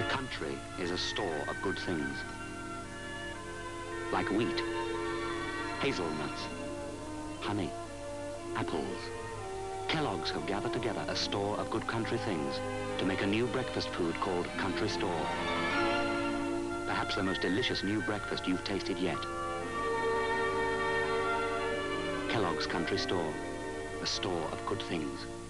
country is a store of good things. Like wheat, hazelnuts, honey, apples. Kellogg's have gathered together a store of good country things to make a new breakfast food called Country Store. Perhaps the most delicious new breakfast you've tasted yet. Kellogg's Country Store, a store of good things.